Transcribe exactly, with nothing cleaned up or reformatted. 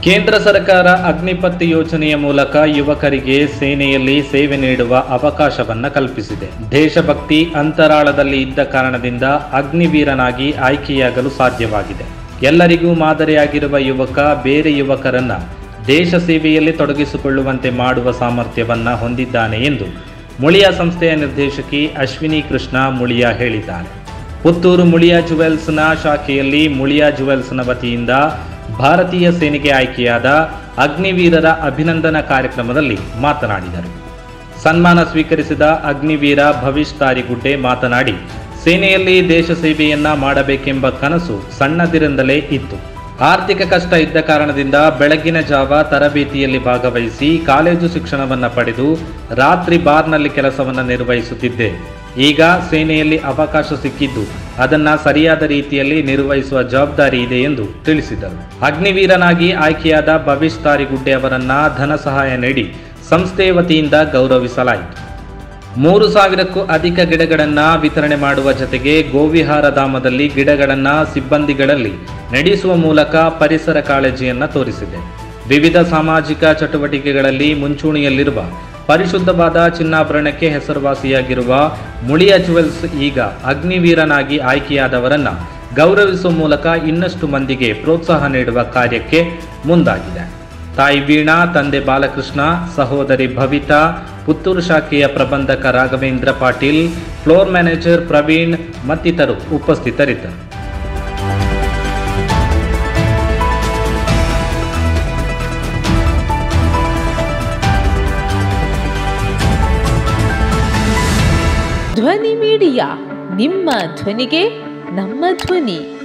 ಕೇಂದ್ರ ಸರ್ಕಾರ ಅಗ್ನಿಪಥ್ ಯೋಜನೆಯ ಮೂಲಕ ಯುವಕರಿಗೆ ಸೇನೆಯಲ್ಲಿ ಸೇವೆ ನೀಡುವ ಅವಕಾಶವನ್ನು ಕಲ್ಪಿಸಿದೆ. ದೇಶಭಕ್ತಿ ಅಂತರಾಳದಲ್ಲಿ ಇದ್ದ ಕಾರಣದಿಂದ ಅಗ್ನಿವೀರನಾಗಿ ಆಯ್ಕೆಯಾಗಲು ಸಾಧ್ಯವಾಗಿದೆ. ಎಲ್ಲರಿಗೂ ಮಾದರಿಯಾಗಿರುವ ಯುವಕ ಬೇರೆ ಯುವಕರನ್ನ ದೇಶ ಸೇವೆಯಲ್ಲಿ ತೊಡಗಿಸಿಕೊಳ್ಳುವಂತೆ ಮಾಡುವ ಸಾಮರ್ಥ್ಯವನ್ನ ಹೊಂದಿದ್ದಾನೆ ಎಂದು ಮುಳಿಯಾ ಸಂಸ್ಥೆಯ ನಿರ್ದೇಶಕಿ ಅಶ್ವಿನಿ ಕೃಷ್ಣ ಮುಳಿಯಾ ಹೇಳಿದ್ದಾರೆ. ಪುತ್ತೂರು ಮುಳಿಯಾ ಜುವೆಲ್ಸ್ನ ಶಾಖೆಯಲ್ಲಿ ಮುಳಿಯಾ ಜುವೆಲ್ಸ್ನ ವತಿಯಿಂದ ಭಾರತೀಯ ಸೇನೆಗೆ ಆಯ್ಕೆಯಾದ ಅಗ್ನಿವೀರರ ಅಭಿನಂದನಾ ಕಾರ್ಯಕ್ರಮದಲ್ಲಿ ಮಾತನಾಡಿದರು. ಸನ್ಮಾನ ಸ್ವೀಕರಿಸಿದ ಅಗ್ನಿವೀರ ಭವಿಷ್ ತಾರಿಗುಡ್ಡೆ ಮಾತನಾಡಿ, ಸೇನೆಯಲ್ಲಿ ದೇಶ ಸೇವೆಯನ್ನ ಮಾಡಬೇಕೆಂಬ ಕನಸು ಸಣ್ಣದಿರಿಂದಲೇ ಇತ್ತು. ಆರ್ಥಿಕ ಕಷ್ಟ ಇದ್ದ ಕಾರಣದಿಂದ ಬೆಳಗಿನ ಜಾವ ತರಬೇತಿಯಲ್ಲಿ ಭಾಗವಹಿಸಿ ಕಾಲೇಜು ಶಿಕ್ಷಣವನ್ನು ಪಡೆದು ರಾತ್ರಿ ಬಾರ್ನಲ್ಲಿ ಕೆಲಸವನ್ನು ನಿರ್ವಹಿಸುತ್ತಿದ್ದೆ. ಈಗ ಸೇನೆಯಲ್ಲಿ ಅವಕಾಶ ಸಿಕ್ಕಿದ್ದು ಅದನ್ನ ಸರಿಯಾದ ರೀತಿಯಲ್ಲಿ ನಿರ್ವಹಿಸುವ ಜವಾಬ್ದಾರಿ ಇದೆ ಎಂದು ತಿಳಿಸಿದರು. ಅಗ್ನಿವೀರನಾಗಿ ಆಯ್ಕೆಯಾದ ಭವಿಷ್ ತಾರಿಗುಡ್ಡೆ ಅವರನ್ನ ಧನ ಸಹಾಯ ನೀಡಿ ಸಂಸ್ಥೆಯ ವತಿಯಿಂದ ಗೌರವಿಸಲಾಯಿತು. ಮೂರು ಸಾವಿರಕ್ಕೂ ಅಧಿಕ ಗಿಡಗಳನ್ನು ವಿತರಣೆ ಮಾಡುವ ಜೊತೆಗೆ ಗೋವಿಹಾರ ಧಾಮದಲ್ಲಿ ಗಿಡಗಳನ್ನು ಸಿಬ್ಬಂದಿಗಳಲ್ಲಿ ನಡೆಸುವ ಮೂಲಕ ಪರಿಸರ ಕಾಳಜಿಯನ್ನು ತೋರಿಸಿದೆ. ವಿವಿಧ ಸಾಮಾಜಿಕ ಚಟುವಟಿಕೆಗಳಲ್ಲಿ ಮುಂಚೂಣಿಯಲ್ಲಿರುವ ಪರಿಶುದ್ಧವಾದ ಚಿನ್ನಾಭರಣಕ್ಕೆ ಹೆಸರುವಾಸಿಯಾಗಿರುವ ಮುಳಿಯಾ ಜುವೆಲ್ಸ್ ಈಗ ಅಗ್ನಿವೀರನಾಗಿ ಆಯ್ಕೆಯಾದವರನ್ನ ಗೌರವಿಸುವ ಮೂಲಕ ಇನ್ನಷ್ಟು ಮಂದಿಗೆ ಪ್ರೋತ್ಸಾಹ ನೀಡುವ ಕಾರ್ಯಕ್ಕೆ ಮುಂದಾಗಿದೆ. ತಾಯಿ ವೀಣಾ, ತಂದೆ ಬಾಲಕೃಷ್ಣ, ಸಹೋದರಿ ಭವಿತಾ, ಪುತ್ತೂರು ಶಾಖೆಯ ಪ್ರಬಂಧಕ ರಾಘವೇಂದ್ರ ಪಾಟೀಲ್, ಫ್ಲೋರ್ ಮ್ಯಾನೇಜರ್ ಪ್ರವೀಣ್ ಮತ್ತಿತರರು ಉಪಸ್ಥಿತರಿದ್ದರು. ಧ್ವನಿ ಮೀಡಿಯಾ, ನಿಮ್ಮ ಧ್ವನಿಗೆ ನಮ್ಮ ಧ್ವನಿ.